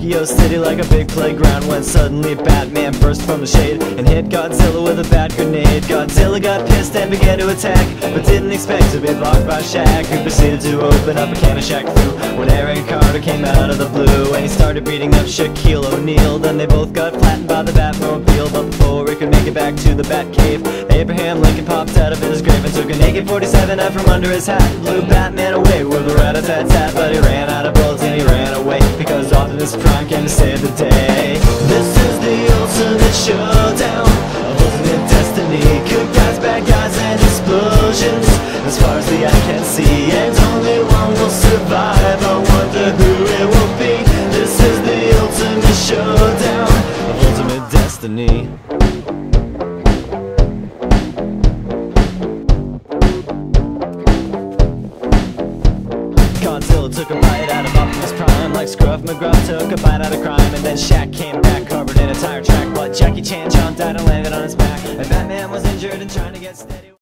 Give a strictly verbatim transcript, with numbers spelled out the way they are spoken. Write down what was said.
Tokyo City like a big playground, when suddenly Batman burst from the shade and hit Godzilla with a bat grenade. Godzilla got pissed and began to attack, but didn't expect to be blocked by Shaq, who proceeded to open up a can of Shaq Fu when Aaron Carter came out of the blue and he started beating up Shaquille O'Neal. Then they both got flattened by the Batmobile, but before he could make it back to the Batcave, Abraham Lincoln popped out of his grave and took an A K forty-seven out from under his hat, blew Batman away with a rat-a-tat-tat. But he ran out of bullets and he ran away, because Optimus Prime came to save the day. This is the ultimate showdown, ultimate destiny, good guys, bad guys, and explosions, as far as the eye can see, and only one will survive. I wonder who it will be. This is the ultimate showdown, ultimate destiny. Godzilla took a bite out of Optimus Prime, like Scruff McGruff took a bite out of crime. And then Shaq came back covered in a tire track, but Jackie Chan jumped out and landed on his back, and Batman was injured and trying to get steady.